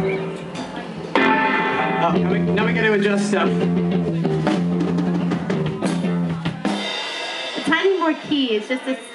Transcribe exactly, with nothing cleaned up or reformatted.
Oh, now we, now we got to adjust stuff. A tiny more key. It's just a